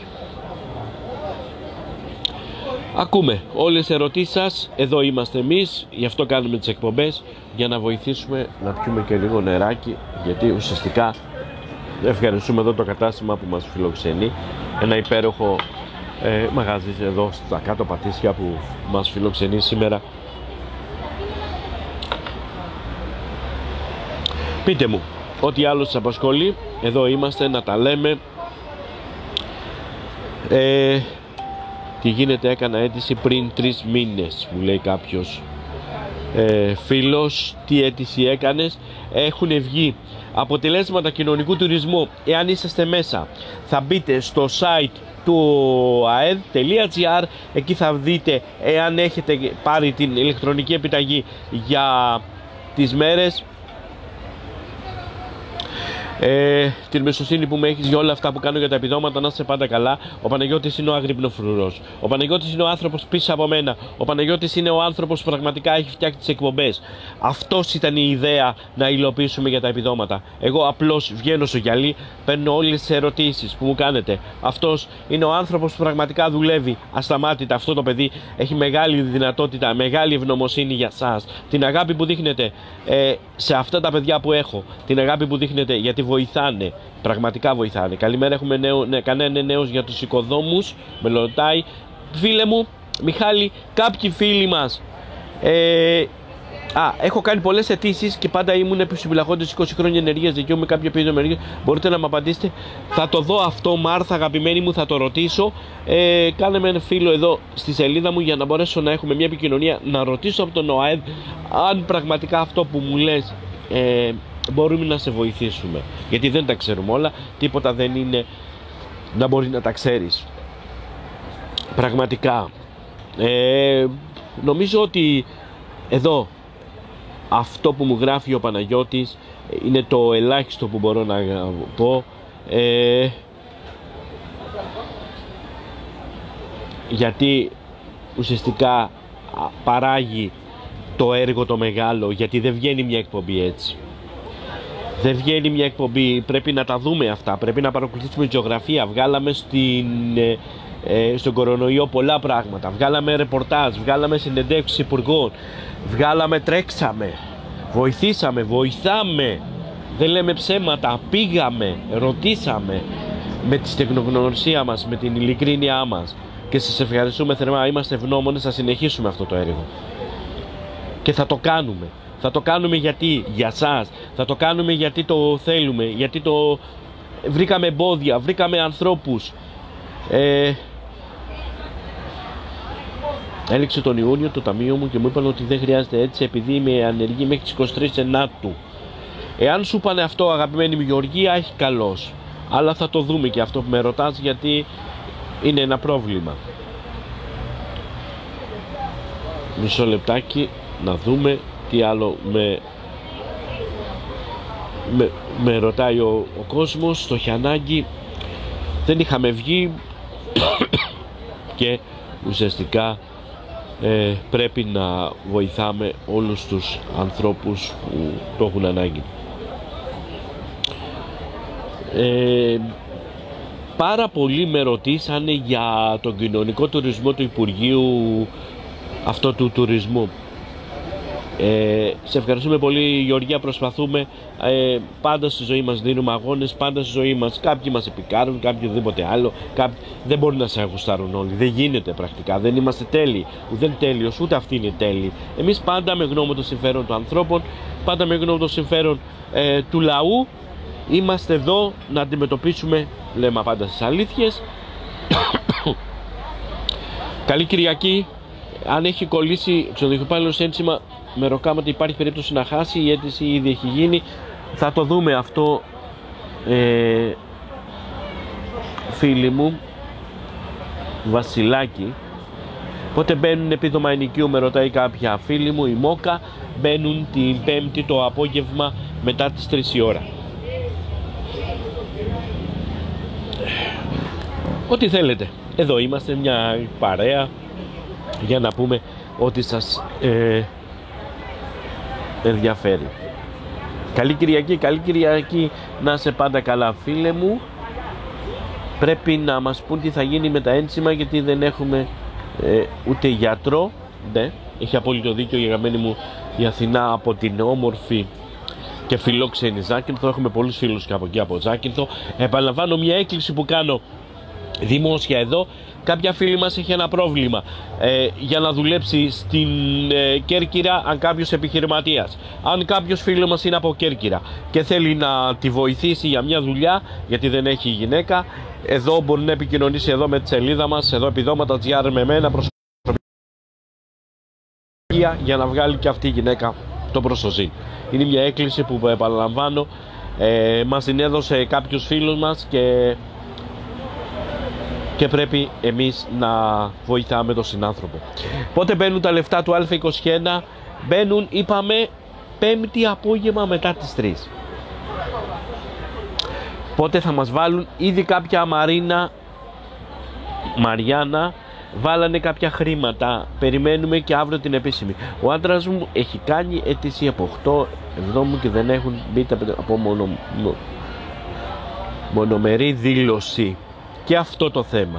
Ακούμε όλες τις ερωτήσεις σας, εδώ είμαστε εμείς, γι' αυτό κάνουμε τις εκπομπές, για να βοηθήσουμε να πιούμε και λίγο νεράκι, γιατί ουσιαστικά ευχαριστούμε εδώ το κατάστημα που μας φιλοξενεί, ένα υπέροχο ε, μαγαζί εδώ στα κάτω Πατήσια που μας φιλοξενεί σήμερα. Πείτε μου, ό,τι άλλο σας απασχολεί, εδώ είμαστε να τα λέμε. Ε, τι γίνεται, έκανα αίτηση πριν τρεις μήνες, μου λέει κάποιος ε, φίλος. Τι αίτηση έκανες? Έχουν βγει αποτελέσματα κοινωνικού τουρισμού. Εάν είσαστε μέσα, θα μπείτε στο site του a e d τελεία g r, εκεί θα δείτε εάν έχετε πάρει την ηλεκτρονική επιταγή για τις μέρες. Ε, την εμπιστοσύνη που με έχεις για όλα αυτά που κάνω για τα επιδόματα, να είσαι πάντα καλά. Ο Παναγιώτης είναι ο αγρυπνοφρουρός. Ο Παναγιώτης είναι ο άνθρωπος πίσω από μένα. Ο Παναγιώτης είναι ο άνθρωπος που πραγματικά έχει φτιάξει τις εκπομπές. Αυτός ήταν η ιδέα να υλοποιήσουμε για τα επιδόματα. Εγώ απλώς βγαίνω στο γυαλί, παίρνω όλες τις ερωτήσεις που μου κάνετε. Αυτός είναι ο άνθρωπος που πραγματικά δουλεύει ασταμάτητα. Αυτό το παιδί έχει μεγάλη δυνατότητα, μεγάλη ευγνωμοσύνη για σας. Την αγάπη που δείχνετε ε, σε αυτά τα παιδιά που έχω. Την αγάπη που δείχνετε γιατί βοηθάνε, πραγματικά βοηθάνε. Καλημέρα, έχουμε νέο, ναι, κανένα νέος για τους οικοδόμους, με ρωτάει. Φίλε μου, Μιχάλη, κάποιοι φίλοι μας, ε, α, έχω κάνει πολλές αιτήσεις και πάντα ήμουν επιφυλαχόντες είκοσι χρόνια ενεργείας, δικαιούμαι κάποιο επίδομα ενεργείας. Μπορείτε να μου απαντήσετε? Θα το δω αυτό, Μάρθα, αγαπημένη μου, θα το ρωτήσω. Ε, κάνε με ένα φίλο εδώ στη σελίδα μου για να μπορέσω να έχουμε μια επικοινωνία, να ρωτήσω από τον ΟΑΕΔ αν πραγματικά αυτό που μου λες ε, μπορούμε να σε βοηθήσουμε, γιατί δεν τα ξέρουμε όλα, τίποτα δεν είναι να μπορεί να τα ξέρεις πραγματικά. ε, νομίζω ότι εδώ αυτό που μου γράφει ο Παναγιώτης είναι το ελάχιστο που μπορώ να πω, ε, γιατί ουσιαστικά παράγει το έργο το μεγάλο, γιατί δεν βγαίνει μια εκπομπή έτσι. Δεν βγαίνει μια εκπομπή, πρέπει να τα δούμε αυτά, πρέπει να παρακολουθήσουμε γεωγραφία. Βγάλαμε στην, ε, στον κορονοϊό πολλά πράγματα, βγάλαμε ρεπορτάζ, βγάλαμε συνεντεύξεις υπουργών, βγάλαμε, τρέξαμε, βοηθήσαμε, βοηθάμε, δεν λέμε ψέματα, πήγαμε, ρωτήσαμε με τη τεχνογνωσία μας, με την ειλικρίνειά μας και σας ευχαριστούμε θερμά, είμαστε ευγνώμονες, θα συνεχίσουμε αυτό το έργο και θα το κάνουμε. Θα το κάνουμε γιατί, για σας, θα το κάνουμε γιατί το θέλουμε, γιατί το βρήκαμε εμπόδια, βρήκαμε ανθρώπους. Ε... Έληξε τον Ιούνιο το ταμείο μου και μου είπαν ότι δεν χρειάζεται έτσι επειδή είμαι ανεργή μέχρι τις είκοσι τρεις Ενάτου. Εάν σου είπανε αυτό, αγαπημένη μου Γεωργία, έχει καλώς. Αλλά θα το δούμε και αυτό που με ρωτάς, γιατί είναι ένα πρόβλημα. Μισό λεπτάκι να δούμε τι άλλο με, με, με ρωτάει ο, ο κόσμος. Στο Χιανάγκη δεν είχαμε βγει και ουσιαστικά ε, πρέπει να βοηθάμε όλους τους ανθρώπους που το έχουν ανάγκη. Ε, πάρα πολλοί με ρωτήσανε για τον κοινωνικό τουρισμό του Υπουργείου αυτό του τουρισμού. Ε, σε ευχαριστούμε πολύ, Γεωργία. Προσπαθούμε ε, πάντα στη ζωή μας, δίνουμε αγώνες πάντα στη ζωή μας. Κάποιοι μας επικάρουν, κάποιοι οτιδήποτε άλλο. Κάποιοι δεν μπορούν να σε αγουστάρουν όλοι. Δεν γίνεται πρακτικά. Δεν είμαστε τέλειοι. Ούτε τέλειος, ούτε αυτοί είναι τέλειοι. Εμείς πάντα με γνώμη το συμφέρον των ανθρώπων, πάντα με γνώμη το συμφέρον ε, του λαού. Είμαστε εδώ να αντιμετωπίσουμε, λέμε πάντα, στις αλήθειες. Καλή Κυριακή. Αν έχει κολλήσει ξενοδοχείο ένσημα με ροκάματα, υπάρχει περίπτωση να χάσει. Η αίτηση ήδη έχει γίνει. Θα το δούμε αυτό, ε, φίλοι μου. Βασιλάκι. Πότε μπαίνουν επίδομα ενοικίου, με ρωτάει κάποια φίλη μου. Η Μόκα μπαίνουν την Πέμπτη το απόγευμα μετά τις τρεις η ώρα. Ό,τι θέλετε. Εδώ είμαστε, μια παρέα, για να πούμε ότι σας ε, ενδιαφέρει. Καλή Κυριακή, καλή Κυριακή, να είσαι πάντα καλά, φίλε μου. Πρέπει να μας πούν τι θα γίνει με τα ένσημα, γιατί δεν έχουμε ε, ούτε γιατρό. Ναι, έχει απόλυτο δίκιο η αγαπημένη μου η Αθηνά από την όμορφη και φιλόξενη Ζάκυνθο. Έχουμε πολλούς φίλους και από εκεί από Ζάκυνθο. Επαναλαμβάνω μια έκκληση που κάνω δημόσια εδώ. Κάποια φίλη μας έχει ένα πρόβλημα ε, για να δουλέψει στην ε, Κέρκυρα, αν κάποιος επιχειρηματίας. Αν κάποιος φίλος μας είναι από Κέρκυρα και θέλει να τη βοηθήσει για μια δουλειά, γιατί δεν έχει γυναίκα, εδώ μπορεί να επικοινωνήσει εδώ με τη σελίδα μας, εδώ επιδόματα τζι αρ, με εμένα προσωπικά, για να βγάλει και αυτή η γυναίκα το προσωζήν. Είναι μια έκκληση που, επαναλαμβάνω, ε, μας την έδωσε κάποιος φίλος μας και και πρέπει εμείς να βοηθάμε τον συνάνθρωπο. Πότε μπαίνουν τα λεφτά του Α είκοσι ένα? Μπαίνουν, είπαμε, Πέμπτη απόγευμα μετά τις τρεις. Πότε θα μας βάλουν? Ήδη κάποια Μαρίνα, Μαριάννα, βάλανε κάποια χρήματα. Περιμένουμε και αύριο την επίσημη. Ο άντρας μου έχει κάνει αίτηση από οκτώ εβδόμου και δεν έχουν μπει από μονο, μονομερή δήλωση. Και αυτό το θέμα.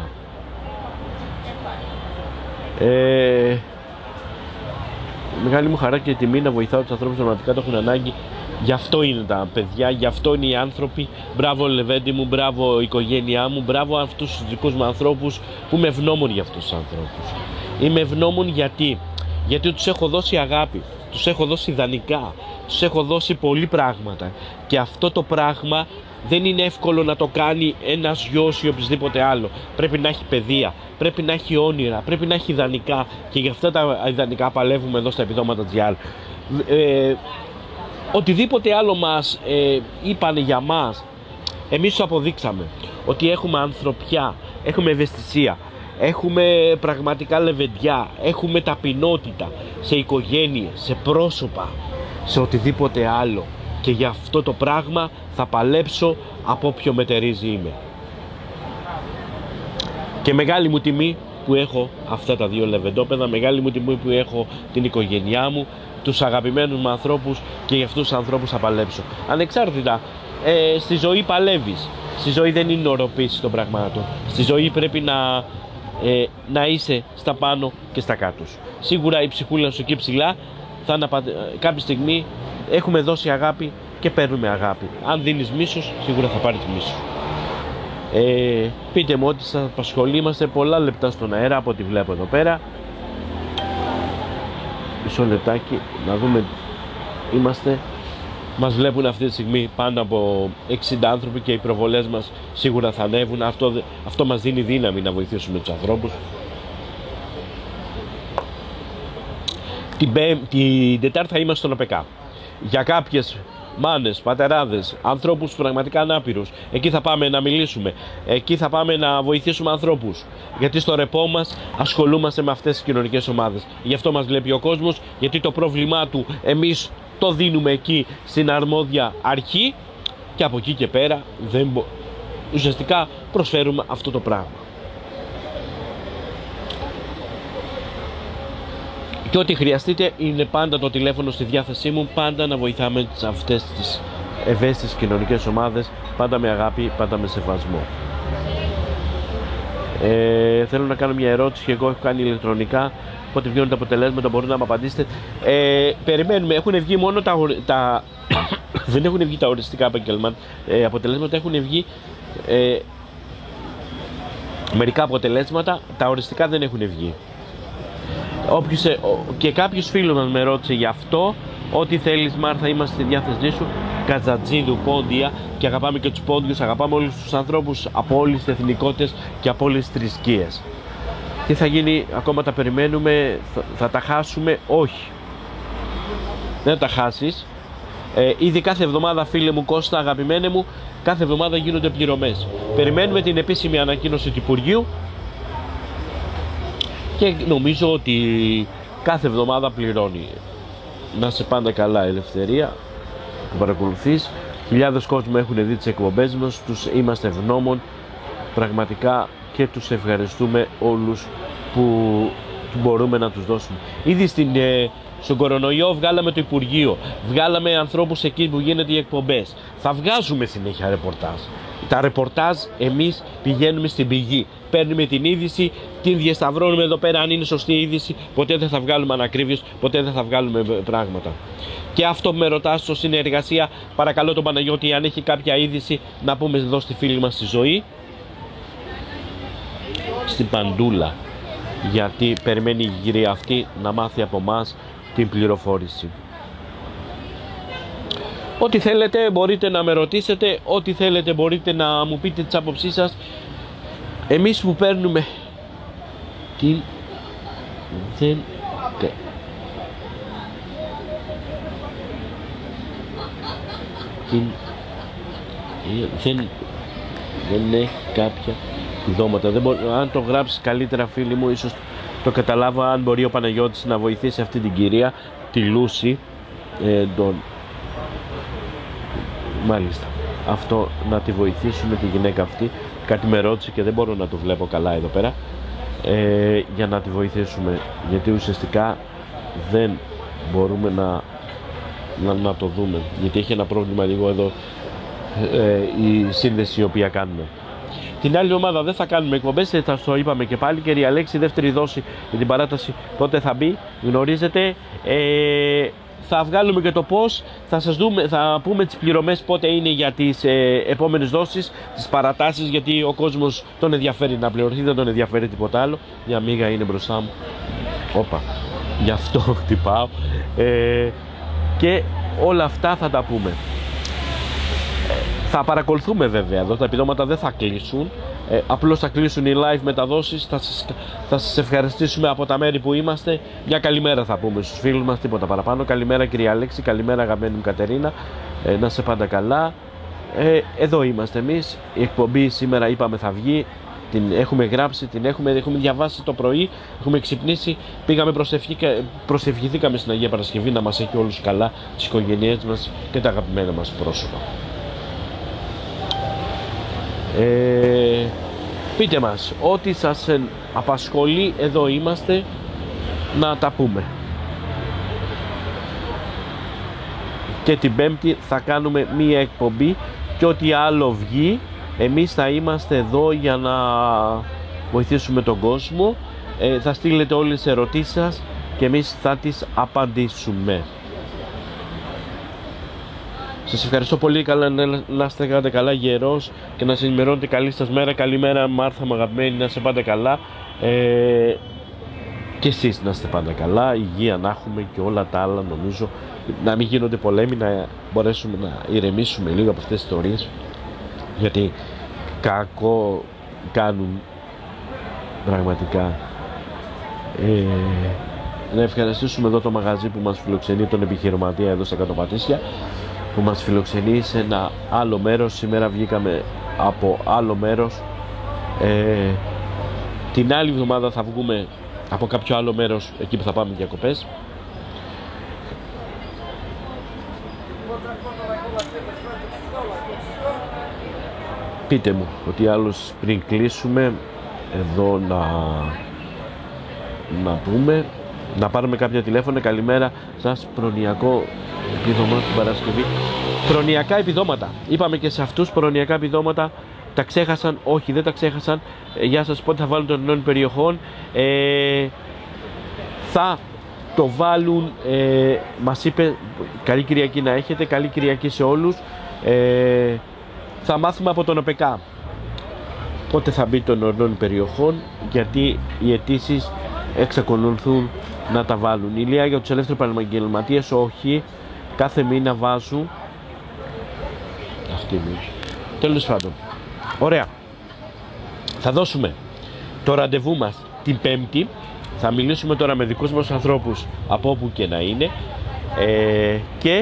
Ε, μεγάλη μου χαρά και τιμή να βοηθάω τους ανθρώπους που πραγματικά το έχουν ανάγκη. Γι' αυτό είναι τα παιδιά, γι' αυτό είναι οι άνθρωποι. Μπράβο Λεβέντη μου, μπράβο η οικογένειά μου, μπράβο αυτούς τους δικούς μου ανθρώπους που είμαι ευγνώμων για αυτούς τους ανθρώπους. Είμαι ευγνώμων γιατί, γιατί τους έχω δώσει αγάπη, τους έχω δώσει ιδανικά, τους έχω δώσει πολλή πράγματα. Και αυτό το πράγμα δεν είναι εύκολο να το κάνει ένας γιος ή οποιοδήποτε άλλο. Πρέπει να έχει παιδεία, πρέπει να έχει όνειρα, πρέπει να έχει ιδανικά, και γι' αυτά τα ιδανικά παλεύουμε εδώ στα επιδόματα τζι αρ. Ε, οτιδήποτε άλλο μας ε, είπανε για μας, εμείς τους αποδείξαμε ότι έχουμε ανθρωπιά, έχουμε ευαισθησία, έχουμε πραγματικά λεβεντιά, έχουμε ταπεινότητα σε οικογένειες, σε πρόσωπα, σε οτιδήποτε άλλο. Και για αυτό το πράγμα θα παλέψω από όποιο μετερίζει είμαι. Και μεγάλη μου τιμή που έχω αυτά τα δύο λεβεντόπεδα, μεγάλη μου τιμή που έχω την οικογένειά μου, τους αγαπημένους μου ανθρώπους, και για αυτούς τους ανθρώπους θα παλέψω. Ανεξάρτητα, ε, στη ζωή παλεύεις. Στη ζωή δεν είναι οροποίηση των πραγμάτων. Στη ζωή πρέπει να, ε, να είσαι στα πάνω και στα κάτω. Σίγουρα η ψυχούλα σου εκεί ψηλά θα αναπατε... κάποια στιγμή έχουμε δώσει αγάπη και παίρνουμε αγάπη. Αν δίνεις μίσος, σίγουρα θα πάρεις μίσος. Ε, πείτε μου ότι σας απασχολεί. Είμαστε πολλά λεπτά στον αέρα από ό,τι βλέπω εδώ πέρα. Μισό λεπτάκι να δούμε. Είμαστε, μας βλέπουν αυτή τη στιγμή πάνω από εξήντα άνθρωποι και οι προβολές μας σίγουρα θα ανέβουν. Αυτό, αυτό μας δίνει δύναμη να βοηθήσουμε τους ανθρώπους. Την, την Τετάρτη θα είμαστε στον ΟΠΕΚΑ. Για κάποιες μάνες, πατεράδες, ανθρώπους πραγματικά ανάπηρους, εκεί θα πάμε να μιλήσουμε, εκεί θα πάμε να βοηθήσουμε ανθρώπους, γιατί στο ρεπό μας ασχολούμαστε με αυτές τις κοινωνικές ομάδες. Γι' αυτό μας βλέπει ο κόσμος, γιατί το πρόβλημά του εμείς το δίνουμε εκεί στην αρμόδια αρχή, και από εκεί και πέρα δεν μπο... ουσιαστικά προσφέρουμε αυτό το πράγμα. Και ό,τι χρειαστείτε είναι πάντα το τηλέφωνο στη διάθεσή μου, πάντα να βοηθάμε σε αυτές τις ευαίσθητες κοινωνικές ομάδες, πάντα με αγάπη, πάντα με σεβασμό. Ε, θέλω να κάνω μια ερώτηση και εγώ έχω κάνει ηλεκτρονικά. Πότε βγαίνουν τα αποτελέσματα, μπορείτε να μου απαντήσετε. Ε, περιμένουμε, έχουν βγει μόνο τα, τα δεν έχουν βγει τα οριστικά επαγγελματικά ε, αποτελέσματα, έχουν βγει ε, μερικά αποτελέσματα, τα οριστικά δεν έχουν βγει. Όποιος, ε, και κάποιος φίλος μας με ρώτησε γι' αυτό. Ό,τι θέλεις Μάρθα, είμαστε στη διάθεσή σου. Κατζατζίδου, Πόντια, και αγαπάμε και τους Πόντιους, αγαπάμε όλους τους ανθρώπους από όλες τις εθνικότητες και από όλες τις θρησκείες. Τι θα γίνει, ακόμα τα περιμένουμε, θα, θα τα χάσουμε? Όχι, δεν θα τα χάσεις. Ε, ήδη κάθε εβδομάδα, φίλε μου Κώστα, αγαπημένε μου, κάθε εβδομάδα γίνονται πληρωμές. Περιμένουμε την επίσημη ανακοίνωση του Υπουργείου και νομίζω ότι κάθε εβδομάδα πληρώνει. Να σε πάντα καλά, Ελευθερία, που παρακολουθείς. Χιλιάδες κόσμοι έχουν δει τις εκπομπές μας, τους είμαστε ευγνώμων πραγματικά και τους ευχαριστούμε όλους που μπορούμε να τους δώσουμε. Ήδη στην, ε, στον κορονοϊό βγάλαμε το Υπουργείο, βγάλαμε ανθρώπους εκεί που γίνεται οι εκπομπές. Θα βγάζουμε συνέχεια ρεπορτάζ. Τα ρεπορτάζ εμείς πηγαίνουμε στην πηγή. Παίρνουμε την είδηση, την διασταυρώνουμε εδώ πέρα αν είναι σωστή η είδηση. Ποτέ δεν θα βγάλουμε ανακρίβειες, ποτέ δεν θα βγάλουμε πράγματα. Και αυτό που με ρωτάς στο συνεργασία, παρακαλώ τον Παναγιώτη, αν έχει κάποια είδηση να πούμε εδώ στη φίλη μας στη Ζωή, στην Παντούλα, γιατί περιμένει η γυρία αυτή να μάθει από μας την πληροφόρηση. Ό,τι θέλετε μπορείτε να με ρωτήσετε, ό,τι θέλετε μπορείτε να μου πείτε τις άποψεις σας. Εμείς που παίρνουμε τι δεν την... δεν δεν έχει κάποια δώματα. Δεν μπορεί... αν το γράψεις καλύτερα, φίλοι μου, ίσως το καταλάβω. Αν μπορεί ο Παναγιώτης να βοηθήσει αυτή την κυρία, τη Λούση, ε, τον... μάλιστα, αυτό να τη βοηθήσουμε, τη γυναίκα αυτή. Κάτι με ρώτησε και δεν μπορώ να το βλέπω καλά εδώ πέρα, ε, για να τη βοηθήσουμε, γιατί ουσιαστικά δεν μπορούμε να, να, να το δούμε, γιατί έχει ένα πρόβλημα λίγο εδώ ε, η σύνδεση η οποία κάνουμε. Την άλλη εβδομάδα δεν θα κάνουμε εκπομπές, θα το είπαμε και πάλι. Κυρία Αλέξη, δεύτερη δόση για την παράταση πότε θα μπει, γνωρίζετε. ε, Θα βγάλουμε και το πώς, θα σας δούμε, θα πούμε τις πληρωμές πότε είναι για τις ε, επόμενες δόσεις, τις παρατάσεις, γιατί ο κόσμος τον ενδιαφέρει να πληρωθεί, δεν τον ενδιαφέρει τίποτα άλλο. Μια μίγα είναι μπροστά μου, όπα, γι' αυτό χτυπάω, ε, και όλα αυτά θα τα πούμε. Ε, θα παρακολουθούμε βέβαια εδώ, τα επιδόματα δεν θα κλείσουν. Ε, απλώς θα κλείσουν οι live μεταδόσεις. Θα σας, θα σας ευχαριστήσουμε από τα μέρη που είμαστε. Μια καλημέρα θα πούμε στους φίλους μας, τίποτα παραπάνω. Καλημέρα κυρία Αλέξη, καλημέρα αγαπημένη μου Κατερίνα, ε, να σε πάντα καλά. ε, Εδώ είμαστε εμείς. Η εκπομπή σήμερα είπαμε θα βγει. Την έχουμε γράψει, την έχουμε, έχουμε διαβάσει το πρωί. Έχουμε ξυπνήσει, πήγαμε προσευχηθήκαμε στην Αγία Παρασκευή να μας έχει όλους καλά, τις οικογένειές μας και τα αγαπημένα μας πρόσωπα. Ε, πείτε μας ό,τι σας απασχολεί, εδώ είμαστε να τα πούμε. Και την Πέμπτη θα κάνουμε μία εκπομπή και ό,τι άλλο βγει εμείς θα είμαστε εδώ για να βοηθήσουμε τον κόσμο. ε, Θα στείλετε όλες τις ερωτήσεις σας και εμείς θα τις απαντήσουμε. Σας ευχαριστώ πολύ, καλά, να είστε κάνετε καλά γερός και να σας ενημερώνετε καλή σας μέρα. Καλημέρα Μάρθα μου αγαπημένη, να είστε πάντα καλά, ε, και εσείς να είστε πάντα καλά, υγεία να έχουμε και όλα τα άλλα. Νομίζω να μην γίνονται πολέμοι, να μπορέσουμε να ηρεμήσουμε λίγο από αυτές τις ιστορίες, γιατί κακό κάνουν πραγματικά. ε, Να ευχαριστήσουμε εδώ το μαγαζί που μας φιλοξενεί, τον επιχειρηματία εδώ στα Κατοπατήσια, που μας φιλοξενεί σε ένα άλλο μέρος. Σήμερα βγήκαμε από άλλο μέρος, ε, την άλλη εβδομάδα θα βγούμε από κάποιο άλλο μέρος, εκεί που θα πάμε διακοπές. Πείτε μου ότι άλλος πριν κλείσουμε εδώ να, να πούμε. να πάρουμε κάποια τηλέφωνα. Καλημέρα σας, προνοιακό επίδομα την Παρασκευή. Προνοιακά επιδόματα. Είπαμε και σε αυτούς προνοιακά επιδόματα. Τα ξέχασαν, όχι δεν τα ξέχασαν. Ε, για να σας πω ότι θα βάλουν των νέων περιοχών. Ε, θα το βάλουν, ε, μας είπε καλή Κυριακή να έχετε, καλή Κυριακή σε όλους. Ε, θα μάθουμε από τον ΟΠΕΚΑ πότε θα μπει των ορεινών περιοχών, γιατί οι αιτήσεις εξακολουθούν να τα βάλουν. Η Ηλία για τους ελεύθερους επαγγελματίες, όχι, κάθε μήνα βάζουν. Αυτή είναι. Τέλος πάντων. Ωραία. Θα δώσουμε το ραντεβού μας την Πέμπτη. Θα μιλήσουμε τώρα με δικούς μας ανθρώπους από όπου και να είναι. Ε, και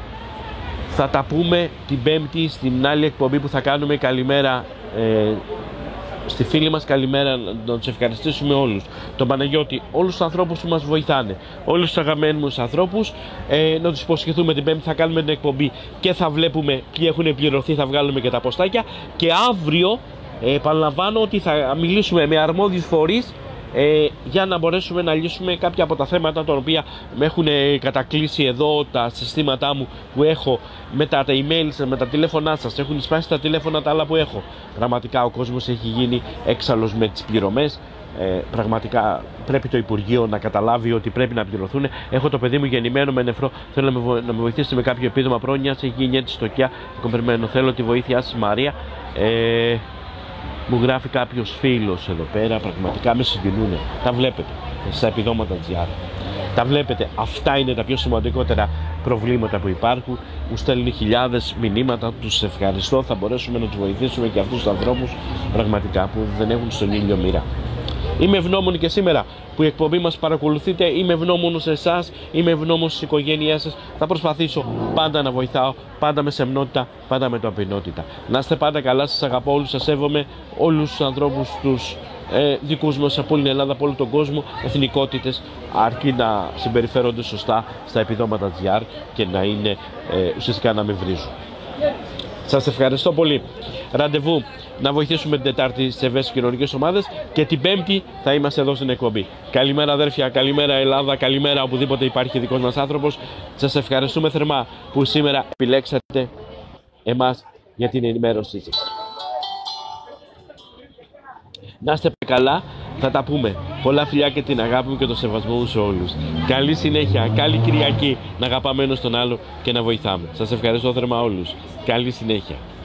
θα τα πούμε την Πέμπτη στην άλλη εκπομπή που θα κάνουμε. Καλημέρα ε, στη φίλη μας, καλημέρα, να τους ευχαριστήσουμε όλους. Τον Παναγιώτη, όλους τους ανθρώπους που μας βοηθάνε, όλους τους αγαπημένους ανθρώπους, ε, να τους υποσχεθούμε την Πέμπτη θα κάνουμε την εκπομπή και θα βλέπουμε ποιοι έχουν πληρωθεί, θα βγάλουμε και τα ποστάκια. Και αύριο, ε, επαναλαμβάνω ότι θα μιλήσουμε με αρμόδιους φορείς ε, για να μπορέσουμε να λύσουμε κάποια από τα θέματα τα οποία με έχουν κατακλείσει εδώ τα συστήματά μου που έχω με τα, τα email σας, με τα τηλέφωνά σας. Έχουν σπάσει τα τηλέφωνα τα άλλα που έχω. Πραγματικά ο κόσμος έχει γίνει έξαλλος με τις πληρωμές. Ε, πραγματικά πρέπει το Υπουργείο να καταλάβει ότι πρέπει να πληρωθούν. Έχω το παιδί μου γεννημένο με νεφρό. Θέλω να με, να με βοηθήσετε με κάποιο επίδομα πρόνοιας. Έχει γίνει έτσι στο ΚΙΑ. Θέλω τη βοήθειά σας, Μαρία. Ε, Μου γράφει κάποιος φίλος εδώ πέρα, πραγματικά με συγκινούν. Τα βλέπετε στα επιδόματα τζι αρ. Τα βλέπετε, αυτά είναι τα πιο σημαντικότερα προβλήματα που υπάρχουν. Μου στέλνουν χιλιάδες μηνύματα, τους ευχαριστώ. Θα μπορέσουμε να τους βοηθήσουμε και αυτούς τους ανθρώπους πραγματικά που δεν έχουν στον ήλιο μοίρα. Είμαι ευγνώμων και σήμερα που η εκπομπή μας παρακολουθείτε. Είμαι ευγνώμων σε εσάς, είμαι ευγνώμων στις οικογένειές σας. Θα προσπαθήσω πάντα να βοηθάω, πάντα με σεμνότητα, πάντα με ταπεινότητα. Να είστε πάντα καλά, σας αγαπώ όλους, σας σέβομαι όλους τους ανθρώπους, τους ε, δικούς μας από όλη την Ελλάδα, από όλο τον κόσμο, εθνικότητες, αρκεί να συμπεριφέρονται σωστά στα επιδόματα τζι αρ και να είναι ε, ουσιαστικά να με βρίζουν. Σας ευχαριστώ πολύ. Ραντεβού να βοηθήσουμε την Τετάρτη σε ευαίσθητες κοινωνικές ομάδες και την Πέμπτη θα είμαστε εδώ στην εκπομπή. Καλημέρα αδέρφια, καλημέρα Ελλάδα, καλημέρα οπουδήποτε υπάρχει δικός μας άνθρωπος. Σας ευχαριστούμε θερμά που σήμερα επιλέξατε εμάς για την ενημέρωσή σας. Να είστε καλά, θα τα πούμε. Πολλά φιλιά και την αγάπη μου και το σεβασμό μου σε όλους. Καλή συνέχεια, καλή Κυριακή, να αγαπάμε ένας τον άλλο και να βοηθάμε. Σας ευχαριστώ θερμά όλους. Καλή συνέχεια.